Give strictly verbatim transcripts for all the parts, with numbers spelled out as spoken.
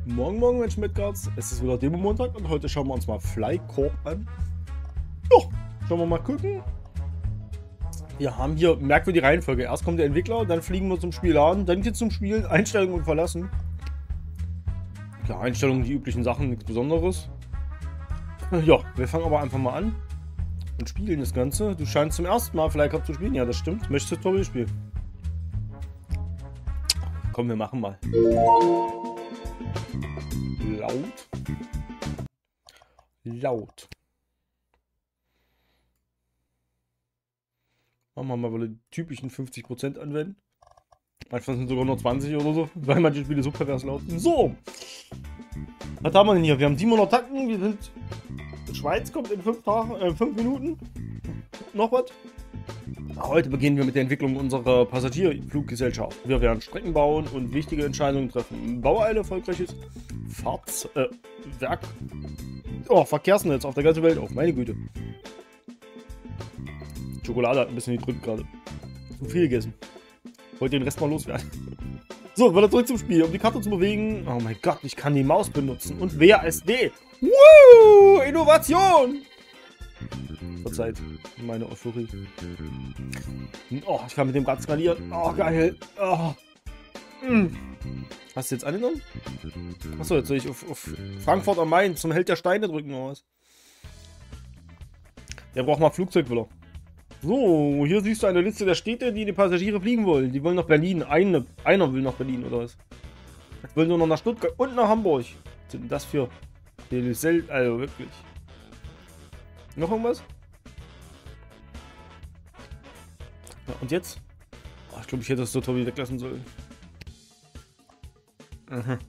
Morgen, morgen, Menschen mit Garz. Es ist wieder Demo-Montag und heute schauen wir uns mal Flycorp an. Ja, schauen wir mal gucken. Wir haben hier, merken wir die Reihenfolge. Erst kommt der Entwickler, dann fliegen wir zum Spiel an, dann geht's zum Spielen, Einstellungen und verlassen. Ja, Einstellungen, die üblichen Sachen, nichts Besonderes. Ja, wir fangen aber einfach mal an und spielen das Ganze. Du scheinst zum ersten Mal Flycorp zu spielen. Ja, das stimmt. Möchtest du Tutorial spielen? Komm, wir machen mal. Laut. Laut. Machen wir mal wohl die typischen fünfzig Prozent anwenden. Manchmal sind sogar nur zwanzig oder so, weil manche Spiele so pervers laut sind. So. Was haben wir denn hier? Wir haben siebenhundert Takten. Wir sind... Schweiz kommt in fünf Tagen, äh, fünf Minuten. Noch was? Heute beginnen wir mit der Entwicklung unserer Passagierfluggesellschaft. Wir werden Strecken bauen und wichtige Entscheidungen treffen. Baueile erfolgreiches Fahrts... Äh, Werk... Oh, Verkehrsnetz auf der ganzen Welt auf. Meine Güte. Schokolade hat ein bisschen gedrückt gerade. Zu viel gegessen. Wollte den Rest mal loswerden. So, wieder zurück zum Spiel. Um die Karte zu bewegen. Oh mein Gott, ich kann die Maus benutzen. Und W A S D. Woo! Innovation! Verzeiht meine Euphorie. Oh, ich kann mit dem Rad skalieren. Oh, geil. Oh. Mm. Hast du jetzt angenommen? Achso, jetzt soll ich auf, auf Frankfurt am Main zum Held der Steine drücken oder was? Der braucht mal Flugzeug, will er. So, hier siehst du eine Liste der Städte, die die Passagiere fliegen wollen. Die wollen nach Berlin. Eine, einer will nach Berlin, oder was? Jetzt wollen nur noch nach Stuttgart und nach Hamburg. Was sind denn das für... Also wirklich. Noch irgendwas? Ja, und jetzt? Oh, ich glaube, ich hätte das so toll weglassen sollen. Aha.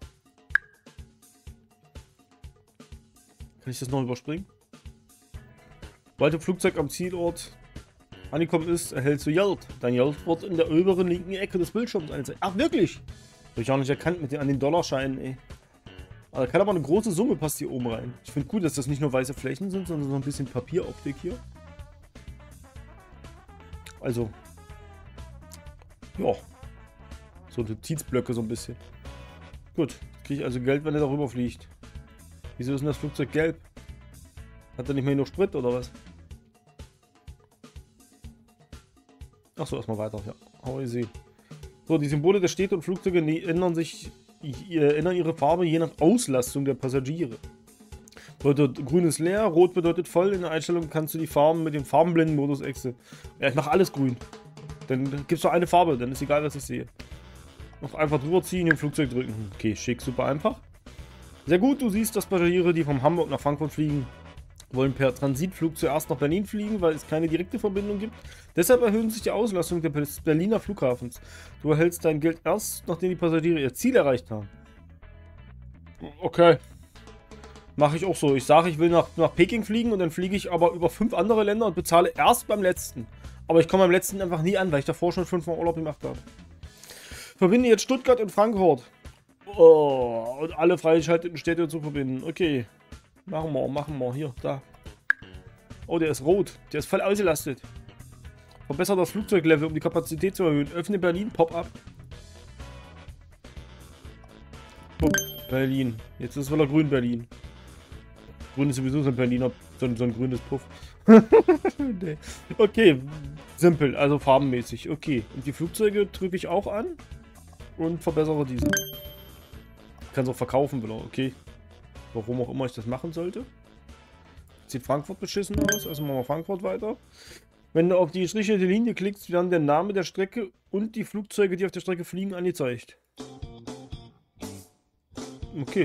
Kann ich das noch überspringen? Sobald das Flugzeug am Zielort angekommen ist, erhältst du Yelp. Dein Yelp wird in der oberen linken Ecke des Bildschirms angezeigt. Ach, wirklich? Habe ich auch nicht erkannt mit den, an den Dollarscheinen, ey. Aber da kann aber eine große Summe passt hier oben rein. Ich finde gut, dass das nicht nur weiße Flächen sind, sondern so ein bisschen Papieroptik hier. Also. Ja. So Notizblöcke so ein bisschen. Gut. Kriege ich also Geld, wenn er darüber fliegt. Wieso ist denn das Flugzeug gelb? Hat er nicht mehr genug Sprit oder was? Achso, erstmal weiter. Ja, aber ihr seht. So, die Symbole der Städte und Flugzeuge ändern sich, ändern ihre Farbe je nach Auslastung der Passagiere. Bedeutet, grün ist leer, rot bedeutet voll. In der Einstellung kannst du die Farben mit dem Farbenblenden-Modus wechseln. Ja, ich mache alles grün. Dann gibt es nur eine Farbe, dann ist egal, was ich sehe. Noch einfach drüber ziehen, im Flugzeug drücken. Okay, schick, super einfach. Sehr gut, du siehst, dass Passagiere, die von Hamburg nach Frankfurt fliegen, wollen per Transitflug zuerst nach Berlin fliegen, weil es keine direkte Verbindung gibt. Deshalb erhöht sich die Auslastung des Berliner Flughafens. Du erhältst dein Geld erst, nachdem die Passagiere ihr Ziel erreicht haben. Okay. Mache ich auch so. Ich sage, ich will nach, nach Peking fliegen und dann fliege ich aber über fünf andere Länder und bezahle erst beim letzten. Aber ich komme beim letzten einfach nie an, weil ich davor schon fünfmal Urlaub gemacht habe. Verbinde jetzt Stuttgart und Frankfurt. Oh, und alle freigeschalteten Städte zu verbinden. Okay. Machen wir, machen wir. Hier, da. Oh, der ist rot. Der ist voll ausgelastet. Verbessert das Flugzeuglevel, um die Kapazität zu erhöhen. Öffne Berlin, Pop-up. Berlin. Jetzt ist wieder grün Berlin. Grün ist sowieso so ein Berliner, so ein, so ein grünes Puff. Nee. Okay, simpel, also farbenmäßig. Okay, und die Flugzeuge drücke ich auch an und verbessere diese. Ich kann es auch verkaufen, wieder. Okay. Warum auch immer ich das machen sollte. Sieht Frankfurt beschissen aus, also machen wir Frankfurt weiter. Wenn du auf die gestrichelte Linie klickst, werden der Name der Strecke und die Flugzeuge, die auf der Strecke fliegen, angezeigt. Okay.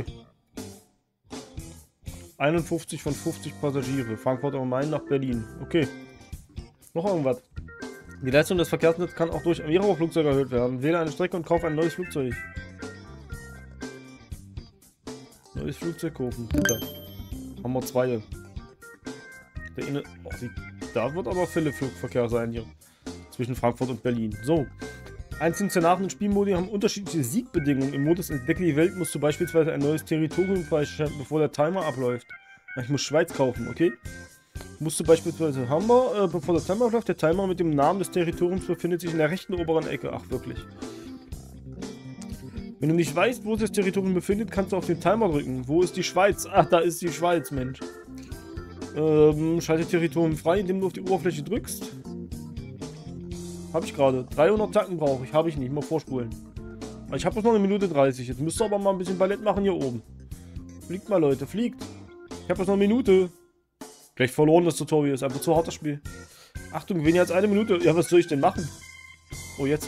einundfünfzig von fünfzig Passagiere. Frankfurt am Main nach Berlin. Okay. Noch irgendwas. Die Leistung des Verkehrsnetzes kann auch durch mehrere Flugzeuge erhöht werden. Wähle eine Strecke und kaufe ein neues Flugzeug. Neues Flugzeug kaufen. Da haben wir zwei. Der eine, oh, die, da wird aber viele Flugverkehr sein hier. Zwischen Frankfurt und Berlin. So. Einzelne Szenarien und Spielmodi haben unterschiedliche Siegbedingungen. Im Modus Entdecke die Welt musst du beispielsweise ein neues Territorium freischalten, bevor der Timer abläuft. Ich muss Schweiz kaufen, okay? Musst du beispielsweise Hamburg, äh, bevor der Timer abläuft. Der Timer mit dem Namen des Territoriums befindet sich in der rechten oberen Ecke. Ach, wirklich. Wenn du nicht weißt, wo sich das Territorium befindet, kannst du auf den Timer drücken. Wo ist die Schweiz? Ach, da ist die Schweiz, Mensch. Ähm, schalte Territorium frei, indem du auf die Oberfläche drückst. Habe ich gerade. dreihundert Tacken brauche ich. Habe ich nicht. Mal vorspulen. Ich habe noch eine Minute dreißig. Jetzt müsst ihr aber mal ein bisschen Ballett machen hier oben. Fliegt mal, Leute. Fliegt. Ich habe jetzt noch eine Minute. Gleich verloren das Tutorial. Ist einfach zu hart, das Spiel. Achtung, weniger als eine Minute. Ja, was soll ich denn machen? Oh, jetzt.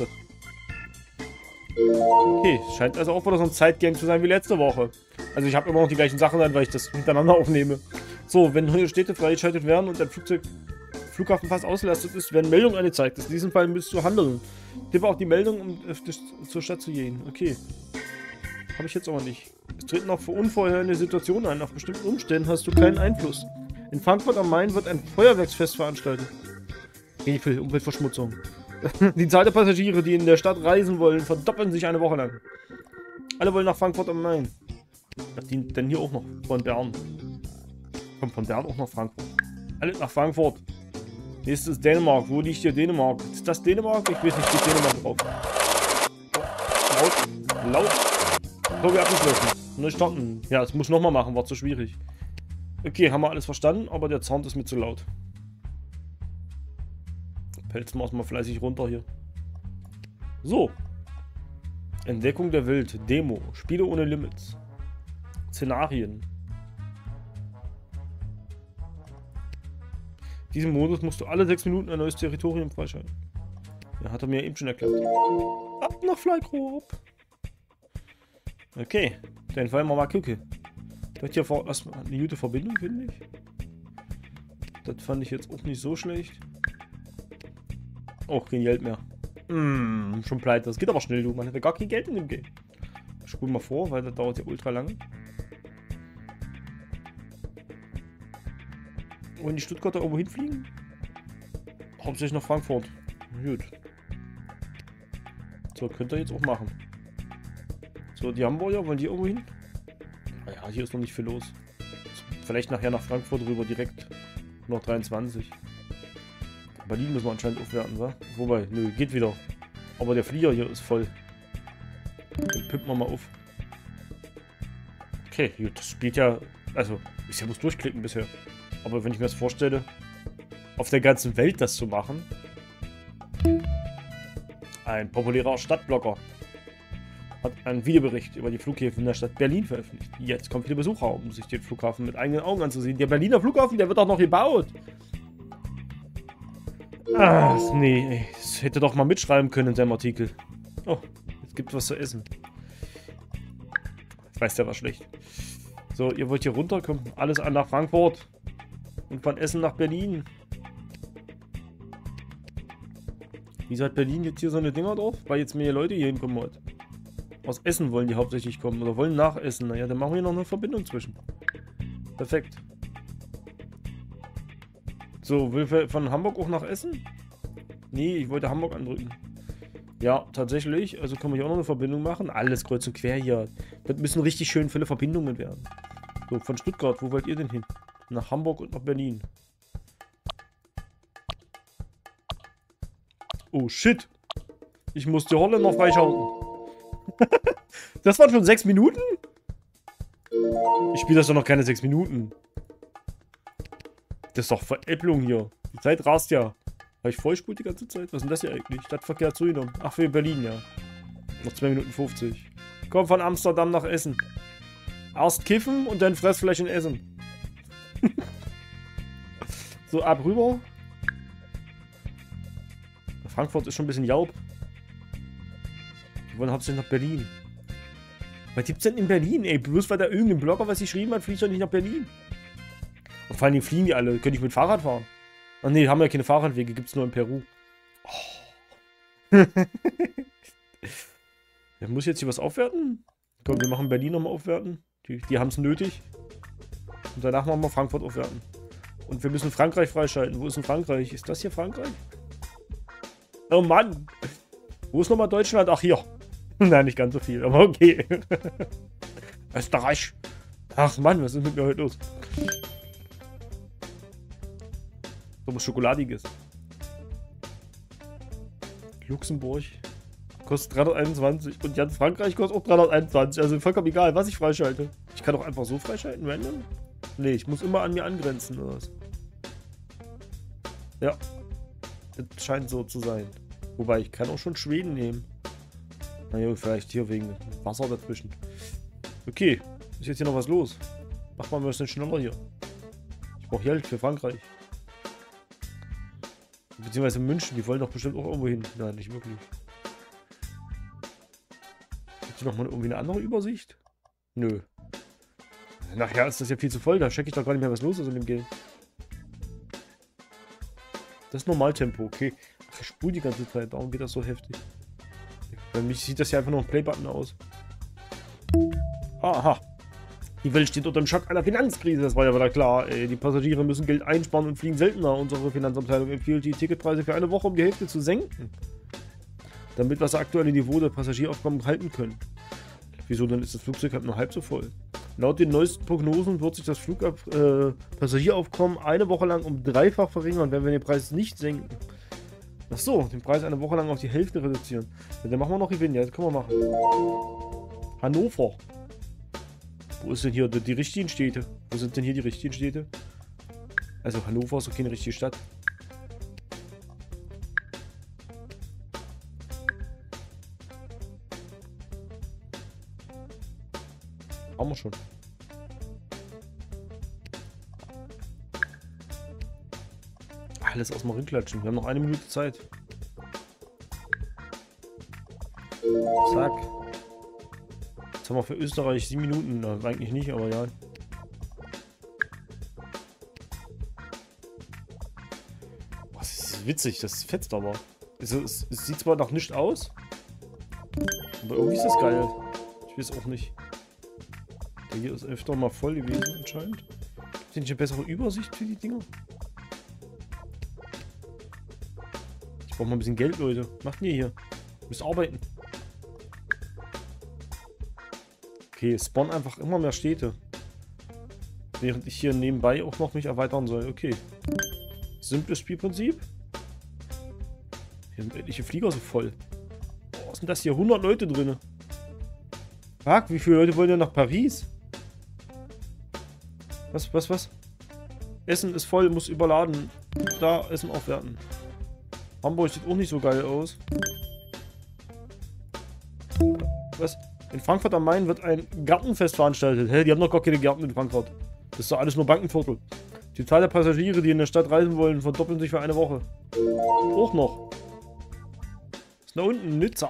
Okay, scheint also auch wieder so ein Zeitgang zu sein wie letzte Woche. Also ich habe immer noch die gleichen Sachen an, weil ich das hintereinander aufnehme. So, wenn neue Städte freigeschaltet werden und ein Flugzeug, Flughafen fast ausgelastet ist, werden Meldungen angezeigt. In diesem Fall müsst du handeln. Tippe auch die Meldung, um zur Stadt zu gehen. Okay. Habe ich jetzt aber nicht. Es treten auch unvorhergesehene Situationen ein. Auf bestimmten Umständen hast du keinen Einfluss. In Frankfurt am Main wird ein Feuerwerksfest veranstaltet. Frevel, Umweltverschmutzung. Die Zahl der Passagiere, die in der Stadt reisen wollen, verdoppeln sich eine Woche lang. Alle wollen nach Frankfurt am Main. Das dient denn hier auch noch von Bern. Kommt von Bern auch nach Frankfurt. Alle nach Frankfurt. Nächstes ist Dänemark. Wo liegt hier Dänemark? Ist das Dänemark? Ich weiß nicht, steht Dänemark drauf. Laut. Laut. Folge abgeschlossen. Neu starten. Ja, das muss ich nochmal machen. War zu schwierig. Okay, haben wir alles verstanden, aber der Sound ist mir zu laut. Pelzen wir erstmal fleißig runter hier. So. Entdeckung der Welt. Demo. Spiele ohne Limits. Szenarien. In diesem Modus musst du alle sechs Minuten ein neues Territorium freischalten. Ja, hat er mir eben schon erklärt. Ab nach Flygrop. Okay. Dann wollen wir mal gucken. Das hier vor erstmal eine gute Verbindung, finde ich. Das fand ich jetzt auch nicht so schlecht. Oh, kein Geld mehr. Hm, schon pleite. Das geht aber schnell, du. Man hätte gar kein Geld in dem Game. Ich spule mal vor, weil das dauert ja ultra lange. Wollen die Stuttgarter irgendwo hinfliegen? Hauptsächlich nach Frankfurt. Gut. So, könnt ihr jetzt auch machen. So, die Hamburger, wollen die irgendwo hin? Naja, hier ist noch nicht viel los. Vielleicht nachher nach Frankfurt rüber direkt. Noch dreiundzwanzig. Berlin müssen wir anscheinend aufwerten, wa? Wobei, nö, geht wieder. Aber der Flieger hier ist voll. Den pimpen wir mal auf. Okay, gut, das spielt ja... Also, ich muss durchklicken bisher. Aber wenn ich mir das vorstelle, auf der ganzen Welt das zu machen. Ein populärer Stadtblogger hat einen Videobericht über die Flughäfen der Stadt Berlin veröffentlicht. Jetzt kommen viele Besucher, um sich den Flughafen mit eigenen Augen anzusehen. Der Berliner Flughafen, der wird auch noch gebaut. Ach, nee, das hätte doch mal mitschreiben können in seinem Artikel. Oh, jetzt gibt es was zu essen. Ich weiß, der war schlecht. So, ihr wollt hier runterkommen. Alles an nach Frankfurt. Und von Essen nach Berlin. Wieso hat Berlin jetzt hier so eine Dinger drauf? Weil jetzt mehr Leute hier hinkommen heute. Aus Essen wollen die hauptsächlich kommen. Oder wollen nach Essen. Naja, dann machen wir noch eine Verbindung zwischen. Perfekt. So, will wir von Hamburg auch nach Essen? Nee, ich wollte Hamburg andrücken. Ja, tatsächlich. Also kann man hier auch noch eine Verbindung machen. Alles kreuz und quer hier. Das müssen richtig schön viele Verbindungen werden. So, von Stuttgart, wo wollt ihr denn hin? Nach Hamburg und nach Berlin. Oh, shit. Ich muss die Holländer freischalten. Das waren schon sechs Minuten? Ich spiele das doch noch keine sechs Minuten. Das ist doch Veräpplung hier. Die Zeit rast ja. Habe ich vollspult die ganze Zeit? Was ist denn das hier eigentlich? Stadtverkehr zugenommen. Ach, für Berlin, ja. Noch zwei Minuten fünfzig. Komm von Amsterdam nach Essen. Erst kiffen und dann Fressflächen essen. So, ab rüber. Frankfurt ist schon ein bisschen Jaub. Die wollen hauptsächlich nach Berlin. Was gibt's denn in Berlin, ey? Bloß weil da irgendein Blogger was geschrieben hat, fliegt doch nicht nach Berlin. Und vor allem fliegen die alle. Könnte ich mit Fahrrad fahren? Ach nee, haben ja keine Fahrradwege, gibt's nur in Peru. Oh. Ja, muss ich jetzt hier was aufwerten? Komm, wir machen Berlin nochmal aufwerten. Die, die haben es nötig. Und danach machen wir Frankfurt aufwerten. Und wir müssen Frankreich freischalten. Wo ist denn Frankreich? Ist das hier Frankreich? Oh Mann! Wo ist nochmal Deutschland? Ach, hier. Nein, nicht ganz so viel, aber okay. Österreich. Ach Mann, was ist mit mir heute los? So was Schokoladiges. Luxemburg. kostet dreihunderteinundzwanzig. Und Jan Frankreich kostet auch dreihunderteinundzwanzig. Also vollkommen egal, was ich freischalte. Ich kann doch einfach so freischalten, random? Nee, ich muss immer an mir angrenzen, oder was? Ja. Das scheint so zu sein. Wobei, ich kann auch schon Schweden nehmen. Naja, vielleicht hier wegen Wasser dazwischen. Okay, ist jetzt hier noch was los? Mach mal ein bisschen schneller hier. Ich brauche Geld für Frankreich. Beziehungsweise München, die wollen doch bestimmt auch irgendwo hin. Nein, nicht wirklich. Gibt es noch mal irgendwie eine andere Übersicht? Nö. Nachher ist das ja viel zu voll, da checke ich doch gar nicht mehr, was los ist in dem Game. Das ist Normaltempo, okay. Ach, ich spule die ganze Zeit, darum geht das so heftig. Bei mich sieht das ja einfach noch ein Playbutton aus. Aha. Die Welt steht unter dem Schock einer Finanzkrise, das war ja wieder klar. Ey, die Passagiere müssen Geld einsparen und fliegen seltener. Unsere Finanzabteilung empfiehlt, die Ticketpreise für eine Woche um die Hälfte zu senken. Damit wir das aktuelle Niveau der Passagieraufkommen halten können. Wieso, dann ist das Flugzeug halt nur halb so voll. Laut den neuesten Prognosen wird sich das Flugab äh, Passagieraufkommen eine Woche lang um dreifach verringern, wenn wir den Preis nicht senken. Ach so, den Preis eine Woche lang auf die Hälfte reduzieren. Ja, dann machen wir noch Gewinn, ja, das können wir machen. Hannover. Wo ist denn hier die, die richtigen Städte? Wo sind denn hier die richtigen Städte? Also Hannover ist doch keine richtige Stadt. Haben wir schon. Alles aus dem Ring klatschen. Wir haben noch eine Minute Zeit. Zack. Jetzt haben wir für Österreich sieben Minuten. Na, eigentlich nicht, aber ja. Boah, das ist witzig, das fetzt aber. Es, es, es sieht zwar noch nicht aus, aber irgendwie ist das geil. Ich weiß auch nicht. Der hier ist öfter mal voll gewesen anscheinend. Gibt es nicht eine bessere Übersicht für die Dinger? Ich brauche mal ein bisschen Geld, Leute. Was macht ihr hier? Ihr müsst arbeiten. Okay, spawn einfach immer mehr Städte. Während ich hier nebenbei auch noch mich erweitern soll. Okay. Simples Spielprinzip. Hier sind etliche Flieger so voll. Oh, was sind das hier? hundert Leute drin. Fuck, wie viele Leute wollen denn nach Paris? Was, was, was? Essen ist voll, muss überladen. Da, Essen aufwerten. Hamburg sieht auch nicht so geil aus. Was? In Frankfurt am Main wird ein Gartenfest veranstaltet. Hä, die haben doch gar keine Gärten in Frankfurt. Das ist doch alles nur Bankenviertel. Die Zahl der Passagiere, die in der Stadt reisen wollen, verdoppeln sich für eine Woche. Auch noch. Was ist da unten? Nizza.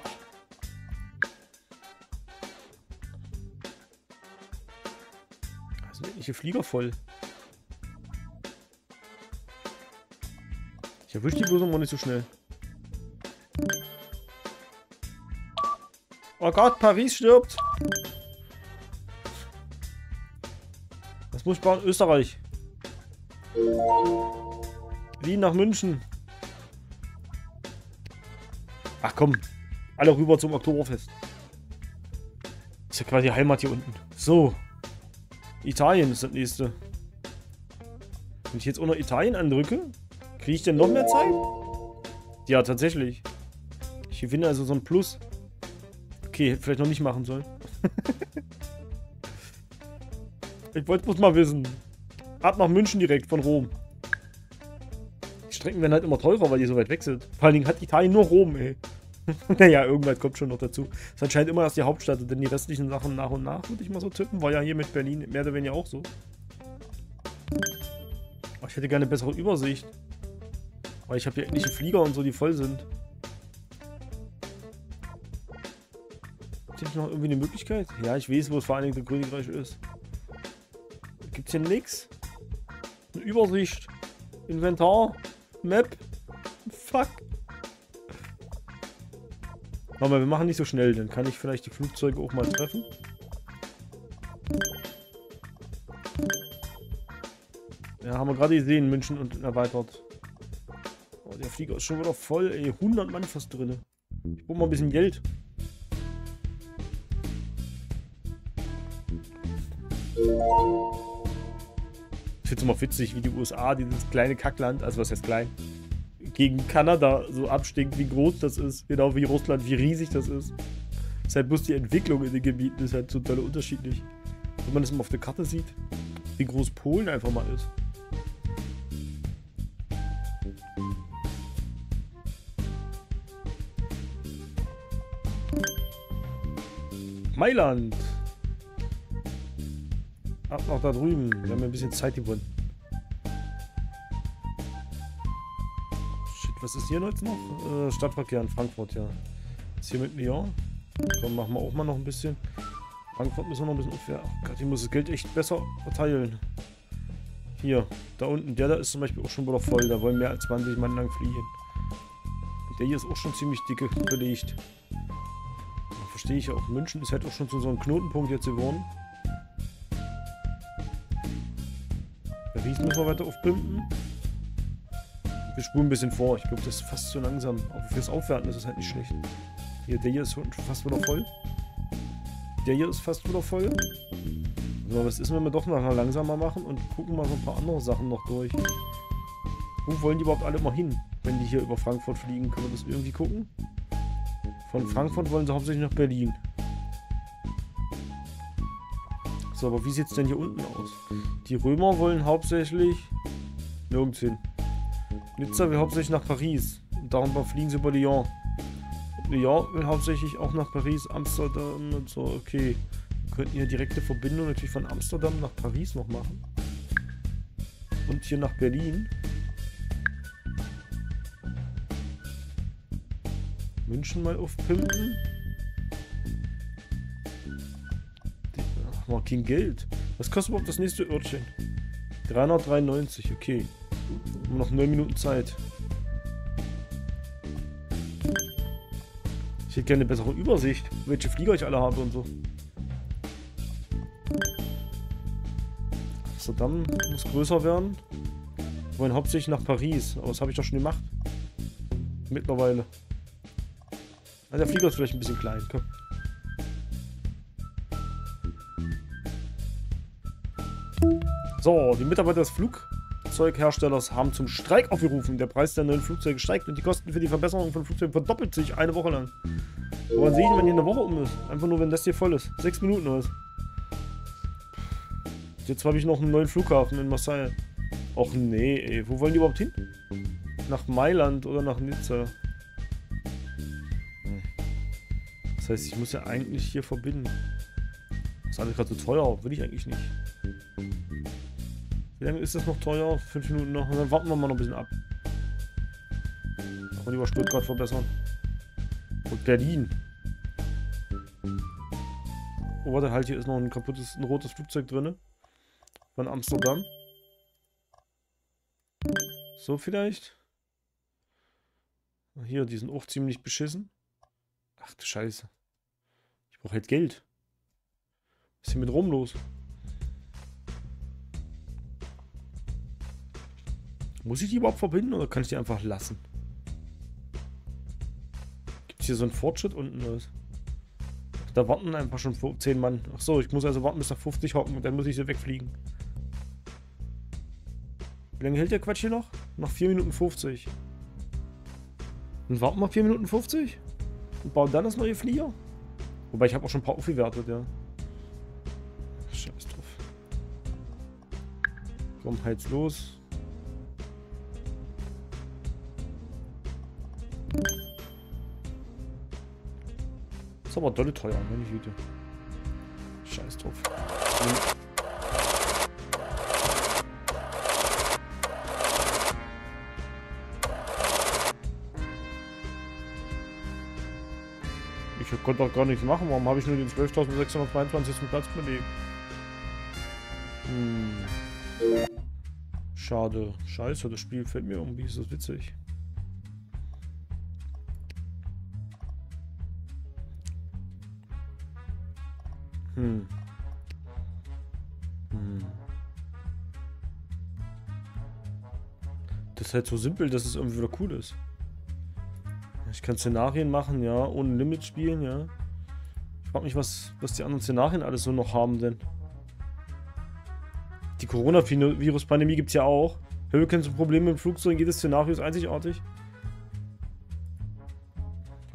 Da sind etliche Flieger voll. Ich erwische die bloß immer nicht so schnell. Oh Gott, Paris stirbt. Was muss ich bauen? Österreich. Wien nach München. Ach komm. Alle rüber zum Oktoberfest. Ist ja quasi Heimat hier unten. So. Italien ist das nächste. Wenn ich jetzt auch noch Italien andrücke, kriege ich denn noch mehr Zeit? Ja, tatsächlich. Ich gewinne also so ein Plus. Okay, hätte vielleicht noch nicht machen sollen. Ich wollte bloß mal wissen. Ab nach München direkt von Rom. Die Strecken werden halt immer teurer, weil die so weit weg sind. Vor allen Dingen hat Italien nur Rom, ey. Naja, irgendwann kommt schon noch dazu. Es ist anscheinend immer erst die Hauptstadt, denn die restlichen Sachen nach und nach, würde ich mal so tippen. War ja hier mit Berlin mehr oder weniger auch so. Aber ich hätte gerne eine bessere Übersicht. Weil ich habe ja etliche Flieger und so, die voll sind. Gibt es noch irgendwie eine Möglichkeit? Ja, ich weiß, wo das Vereinigte Königreich ist. Gibt es hier nichts? Eine Übersicht? Inventar? Map? Fuck. Warte mal, wir machen nicht so schnell, dann kann ich vielleicht die Flugzeuge auch mal treffen. Ja, haben wir gerade gesehen, München und erweitert. Oh, der Flieger ist schon wieder voll, ey. hundert Mann fast drin. Ich brauche mal ein bisschen Geld. Ich finde es immer witzig, wie die U S A, dieses kleine Kackland, also was heißt klein, gegen Kanada so abstinkt, wie groß das ist. Genau wie Russland, wie riesig das ist. Das ist halt bloß die Entwicklung in den Gebieten ist halt total unterschiedlich. Wenn man das mal auf der Karte sieht, wie groß Polen einfach mal ist. Mailand. Ab nach da drüben. Wir haben ja ein bisschen Zeit gewonnen. Shit, was ist hier jetzt noch? Äh, Stadtverkehr in Frankfurt, ja. Ist hier mit Lyon. Komm, machen wir auch mal noch ein bisschen. Frankfurt müssen wir noch ein bisschen aufwärts. Oh Gott, hier muss das Geld echt besser verteilen. Hier, da unten. Der da ist zum Beispiel auch schon wieder voll. Da wollen mehr als zwanzig Mann lang fliegen. Und der hier ist auch schon ziemlich dicke belegt. Verstehe ich ja auch. München ist halt auch schon zu so einem Knotenpunkt jetzt geworden. Paris müssen wir weiter aufpimpen. Wir spulen ein bisschen vor. Ich glaube, das ist fast zu langsam. Aber fürs Aufwerten ist es halt nicht schlecht. Hier, der hier ist schon fast wieder voll. Der hier ist fast wieder voll. So, was ist, wenn wir doch noch langsamer machen und gucken mal so ein paar andere Sachen noch durch. Wo wollen die überhaupt alle mal hin, wenn die hier über Frankfurt fliegen? Können wir das irgendwie gucken? Von Frankfurt wollen sie hauptsächlich nach Berlin. So, aber wie sieht es denn hier unten aus? Die Römer wollen hauptsächlich nirgends hin. Nizza will hauptsächlich nach Paris. Und darüber fliegen sie über Lyon. Und Lyon will hauptsächlich auch nach Paris, Amsterdam und so. Okay, wir könnten hier direkte Verbindung natürlich von Amsterdam nach Paris noch machen. Und hier nach Berlin. München mal aufpimpen. Ach, mal kein Geld. Was kostet überhaupt das nächste Örtchen? dreihundertdreiundneunzig, okay. Wir haben noch neun Minuten Zeit. Ich hätte gerne eine bessere Übersicht, welche Flieger ich alle habe und so. Amsterdam muss größer werden. Wir wollen hauptsächlich nach Paris, aber das habe ich doch schon gemacht. Mittlerweile. Na, der Flieger ist vielleicht ein bisschen klein, komm. So, die Mitarbeiter des Flugzeugherstellers haben zum Streik aufgerufen. Der Preis der neuen Flugzeuge steigt und die Kosten für die Verbesserung von Flugzeugen verdoppelt sich eine Woche lang. Woran sehe ich, wenn hier eine Woche um ist? Einfach nur, wenn das hier voll ist. Sechs Minuten oder was? Jetzt habe ich noch einen neuen Flughafen in Marseille. Och nee, ey. Wo wollen die überhaupt hin? Nach Mailand oder nach Nizza? Das heißt, ich muss ja eigentlich hier verbinden. Das ist alles gerade so teuer. Will ich eigentlich nicht. Wie lange ist das noch teuer? Fünf Minuten noch. Und dann warten wir mal noch ein bisschen ab. Aber lieber Stuttgart verbessern. Und Berlin. Oh, warte, halt, hier ist noch ein kaputtes, ein rotes Flugzeug drin. Von Amsterdam. So vielleicht. Hier, die sind auch ziemlich beschissen. Ach du Scheiße. Ich brauche halt Geld. Was ist hier mit Rom los? Muss ich die überhaupt verbinden oder kann ich die einfach lassen? Gibt es hier so einen Fortschritt unten? Oder? Da warten einfach schon zehn Mann. Ach so, ich muss also warten bis nach fünfzig hocken und dann muss ich sie wegfliegen. Wie lange hält der Quatsch hier noch? Noch vier Minuten fünfzig. Dann warten wir vier Minuten fünfzig und bauen dann das neue Flieger. Wobei ich habe auch schon ein paar aufgewertet, ja. Scheiß drauf. Komm, heiz los. Ist aber dolle teuer, meine Güte. Scheiß drauf. Ich konnte doch gar nichts machen. Warum habe ich nur den zwölftausendsechshundertzweiundzwanzig Platz belegt? Hm. Schade. Scheiße, das Spiel fällt mir irgendwie. Ist das witzig. Hm. Hm. Das ist halt so simpel, dass es irgendwie wieder cool ist. Ich kann Szenarien machen, ja, ohne Limit spielen, ja. Ich frage mich, was, was die anderen Szenarien alles so noch haben, denn. Die Coronavirus-Pandemie gibt es ja auch. Hurricanes und Probleme im Flugzeug, jedes Szenario ist einzigartig.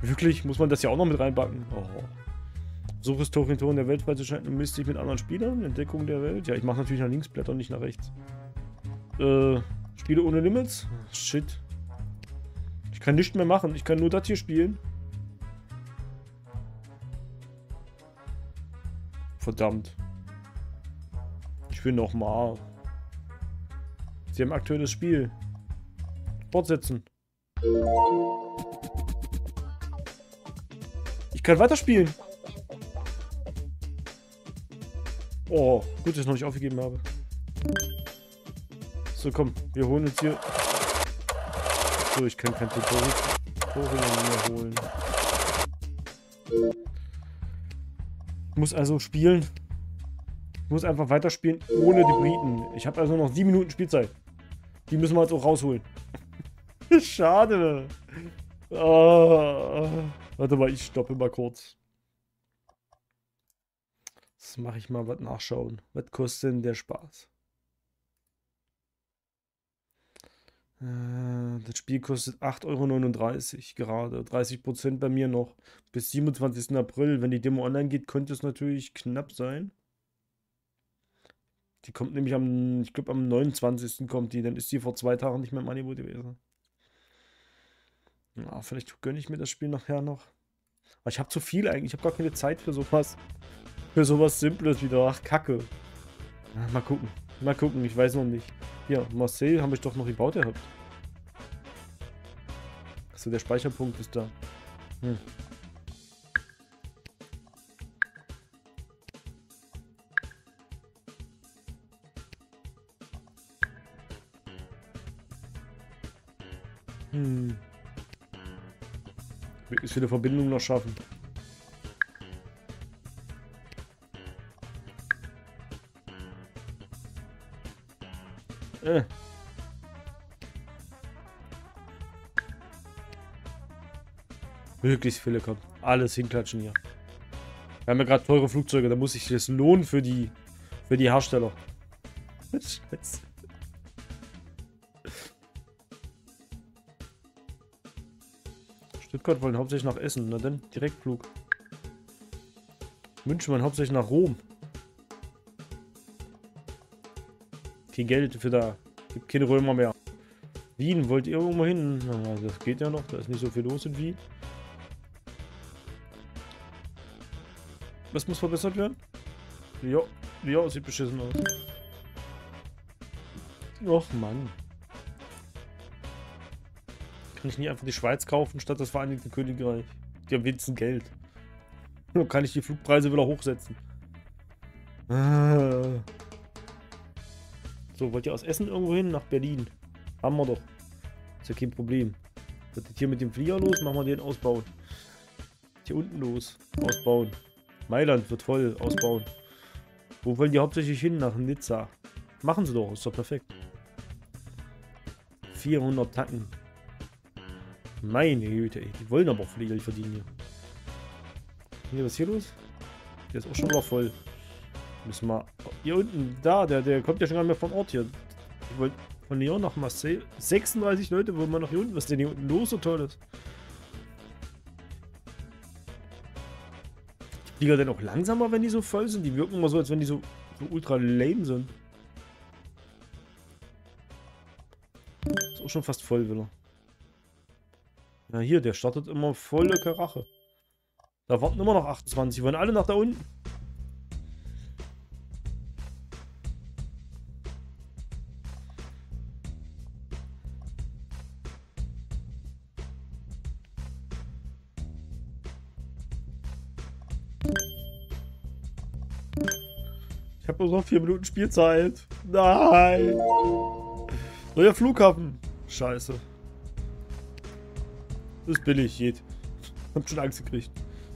Wirklich? Muss man das ja auch noch mit reinbacken? Oh. Suche es Territorien der Welt freizuschalten und misst dich mit anderen Spielern. Entdeckung der Welt. Ja, ich mache natürlich nach links blättern, nicht nach rechts. Äh, Spiele ohne Limits? Shit. Ich kann nichts mehr machen. Ich kann nur das hier spielen. Verdammt. Ich will noch mal. Sie haben aktuelles Spiel. Fortsetzen. Ich kann weiterspielen. Oh, gut, dass ich noch nicht aufgegeben habe. So, komm, wir holen uns hier. So, ich kann kein Tutorial mehr holen. Ich muss also spielen. Ich muss einfach weiterspielen ohne die Briten. Ich habe also noch sieben Minuten Spielzeit. Die müssen wir jetzt auch rausholen. Schade. Oh. Warte mal, ich stoppe mal kurz. Das mache ich mal was nachschauen. Was kostet denn der Spaß? Äh, das Spiel kostet acht Euro neununddreißig gerade. dreißig Prozent bei mir noch. Bis siebenundzwanzigsten April. Wenn die Demo online geht, könnte es natürlich knapp sein. Die kommt nämlich am, ich glaube am neunundzwanzigsten kommt die. Dann ist die vor zwei Tagen nicht mehr im Angebot gewesen. Ja, vielleicht gönne ich mir das Spiel nachher noch. Aber ich habe zu viel eigentlich. Ich habe gar keine Zeit für sowas. Für sowas Simples wieder. Ach, Kacke. Ja, mal gucken. Mal gucken. Ich weiß noch nicht. Hier, Marseille habe ich doch noch gebaut gehabt. Achso, der Speicherpunkt ist da. Hm. Hm. Möglichst viele Verbindungen noch schaffen. Äh. Möglichst viele kommen. Alles hinklatschen hier. Wir haben ja gerade teure Flugzeuge, da muss sich das lohnen für die für die Hersteller. Scheiße. Stuttgart wollen hauptsächlich nach Essen, na dann Direktflug. München wollen hauptsächlich nach Rom. Kein Geld für da. Gibt keine Römer mehr. Wien, wollt ihr irgendwo hin? Na, das geht ja noch, da ist nicht so viel los in Wien. Was muss verbessert werden? Ja, ja, sieht beschissen aus. Och Mann. Kann ich nicht einfach die Schweiz kaufen statt das Vereinigte Königreich? Die haben wenigstens Geld. Nur kann ich die Flugpreise wieder hochsetzen. Ah. So, wollt ihr aus Essen irgendwo hin? Nach Berlin. Haben wir doch. Ist ja kein Problem. Was ist hier mit dem Flieger los? Machen wir den ausbauen. Hier unten los. Ausbauen. Mailand wird voll. Ausbauen. Wo wollen die hauptsächlich hin? Nach Nizza. Machen sie doch. Ist doch perfekt. vierhundert Tacken. Meine Güte, ey. Die wollen aber auch viel Geld verdienen hier. Hier, was ist hier los? Der ist auch schon wieder voll. Müssen wir... Hier unten, da, der, der kommt ja schon gar nicht mehr von Ort hier. Ich wollte von Lyon nach Marseille. sechsunddreißig Leute, wo man noch hier unten... Was ist denn hier unten los so Tolles? Die Flieger denn auch langsamer, wenn die so voll sind? Die wirken immer so, als wenn die so, so ultra lame sind. Ist auch schon fast voll wieder. Ja, hier, der startet immer volle Karache. Da warten immer noch achtundzwanzig. Die wollen alle nach da unten. Ich habe nur noch vier Minuten Spielzeit. Nein. Neuer Flughafen. Scheiße. Das ist billig, geht. Hab schon Angst gekriegt.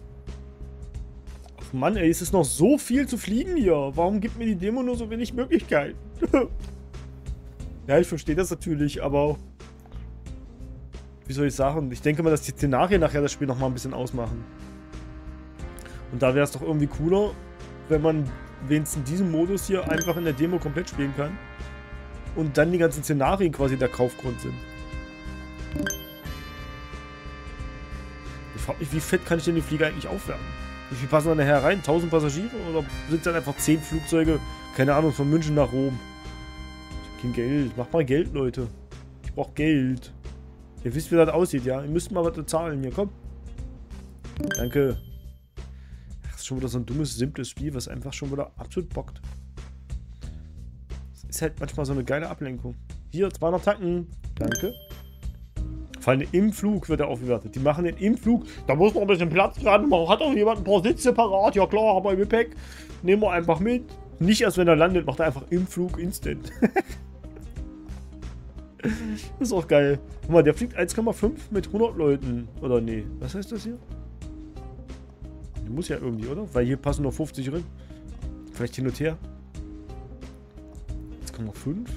Ach Mann, ey, es ist noch so viel zu fliegen hier. Warum gibt mir die Demo nur so wenig Möglichkeiten? Ja, ich verstehe das natürlich, aber... Wie soll ich sagen? Ich denke mal, dass die Szenarien nachher das Spiel nochmal ein bisschen ausmachen. Und da wäre es doch irgendwie cooler, wenn man wenigstens diesen Modus hier einfach in der Demo komplett spielen kann. Und dann die ganzen Szenarien quasi der Kaufgrund sind. Ich frage mich, wie fett kann ich denn die Flieger eigentlich aufwerten? Wie viel passen da nachher rein? tausend Passagiere? Oder sind es dann einfach zehn Flugzeuge? Keine Ahnung, von München nach Rom. Ich hab kein Geld. Macht mal Geld, Leute. Ich brauche Geld. Ihr wisst, wie das aussieht, ja? Ihr müsst mal was zahlen hier, komm. Danke. Ach, das ist schon wieder so ein dummes, simples Spiel, was einfach schon wieder absolut bockt. Das ist halt manchmal so eine geile Ablenkung. Hier, zweihundert Tacken. Danke. Vor allem im Flug wird er aufgewertet. Die machen den im Flug. Da muss noch ein bisschen Platz dran. Man hat auch jemand ein paar Sitze parat. Ja klar, haben wir im Gepäck. Nehmen wir einfach mit. Nicht erst wenn er landet, macht er einfach im Flug instant. Das ist auch geil. Guck mal, der fliegt eins Komma fünf mit hundert Leuten. Oder nee. Was heißt das hier? Der muss ja irgendwie, oder? Weil hier passen nur fünfzig rein. Vielleicht hin und her. eins Komma fünf?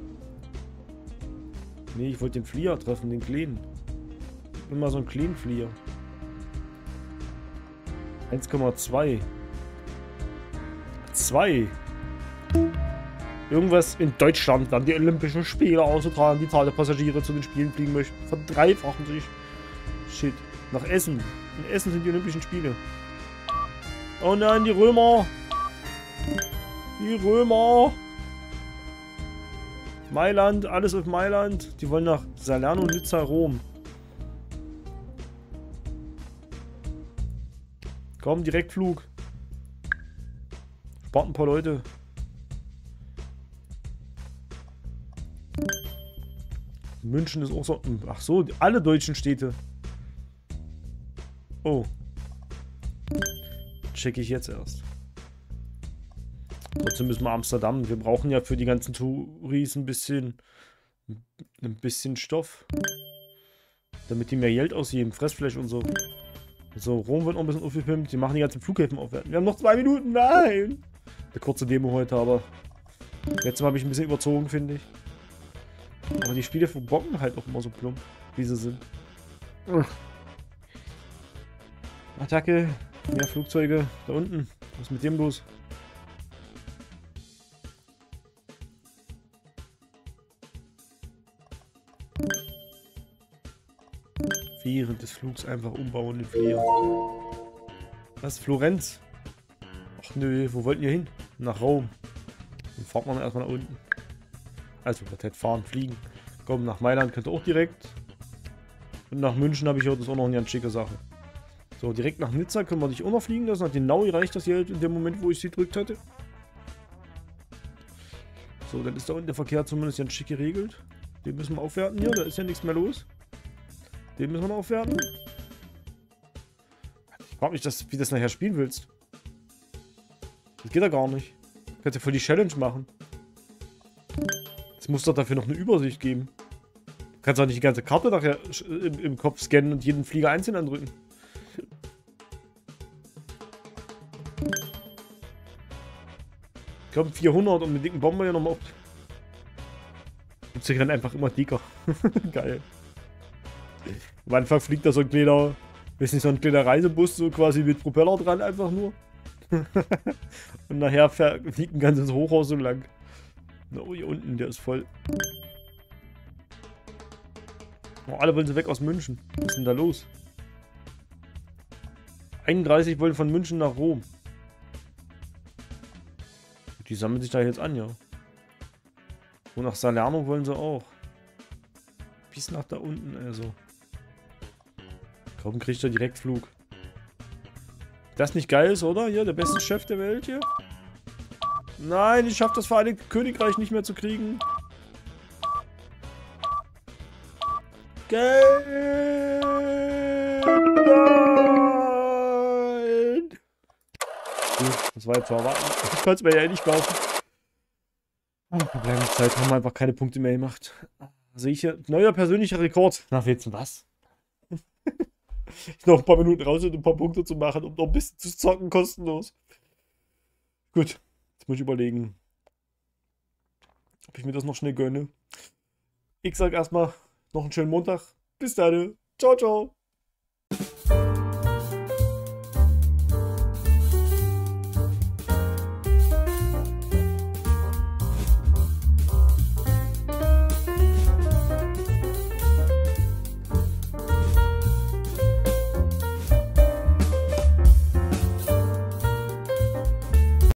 Nee, ich wollte den Flieger treffen, den kleinen. Immer so einen kleinen Flieger. eins Komma zwei. zwei. Irgendwas in Deutschland, dann die Olympischen Spiele ausgetragen, die Zahl der Passagiere zu den Spielen fliegen möchten. Verdreifachen sich. Shit. Nach Essen. In Essen sind die Olympischen Spiele. Oh nein, die Römer. Die Römer. Mailand, alles auf Mailand. Die wollen nach Salerno, Nizza, Rom. Komm, Direktflug. Spart ein paar Leute. München ist auch so... Ach so, alle deutschen Städte. Oh. Check ich jetzt erst. Trotzdem müssen wir Amsterdam. Wir brauchen ja für die ganzen Touris ein bisschen... Ein bisschen Stoff. Damit die mehr Geld ausgeben. Fressfleisch und so. So, Rom wird noch ein bisschen aufgepimpt. Die machen die ganzen Flughäfen aufwerten. Wir haben noch zwei Minuten. Nein! Eine kurze Demo heute, aber... Letztes Mal habe ich ein bisschen überzogen, finde ich. Aber die Spiele verbocken halt auch immer so plump, wie sie sind. Attacke. Mehr Flugzeuge. Da unten. Was ist mit dem los? Während des Flugs einfach umbauen den Flieger. Was? Florenz? Ach nö, wo wollten ihr hin? Nach Rom. Dann fahrt man erstmal nach unten. Also, was hätte fahren, fliegen. Komm, nach Mailand könnt ihr auch direkt. Und nach München habe ich gehört, das ist auch noch eine ganz schicke Sache. So, direkt nach Nizza können wir dich auch noch fliegen lassen. Hat genau gereicht das Geld in dem Moment, wo ich sie gedrückt hatte. So, dann ist da unten der Verkehr zumindest ganz schick geregelt. Den müssen wir aufwerten hier, da ist ja nichts mehr los. Den müssen wir noch aufwerten. Ich frage mich, dass, wie du das nachher spielen willst. Das geht ja gar nicht. Du kannst ja voll die Challenge machen. Es muss doch dafür noch eine Übersicht geben. Du kannst doch nicht die ganze Karte nachher im, im Kopf scannen und jeden Flieger einzeln andrücken. Ich glaube vierhundert und mit dicken Bomben ja nochmal auf. Sie rennen einfach immer dicker. Geil. Am Anfang fliegt da so ein kleiner, weiß nicht, so ein kleiner Reisebus, so quasi mit Propeller dran, einfach nur. Und nachher fliegt ein ganzes Hochhaus so lang. Oh, hier unten, der ist voll. Oh, alle wollen sie weg aus München. Was ist denn da los? einunddreißig wollen von München nach Rom. Die sammeln sich da jetzt an, ja. Und nach Salerno wollen sie auch. Bis nach da unten, also. Kaum kriegt er Direktflug. Das nicht geil ist, oder? Hier, der beste Chef der Welt hier. Nein, ich schaffe das Vereinigte Königreich nicht mehr zu kriegen. Geld! Nein! Gut, das war jetzt zu erwarten. Ich konnte es mir ja nicht kaufen. Verbleibungszeit haben wir einfach keine Punkte mehr gemacht. Sehe ich hier. Neuer persönlicher Rekord. Na, willst du was? Noch ein paar Minuten raus und ein paar Punkte zu machen, um noch ein bisschen zu zocken, kostenlos. Gut, jetzt muss ich überlegen, ob ich mir das noch schnell gönne. Ich sag erstmal noch einen schönen Montag. Bis dann. Ciao, ciao.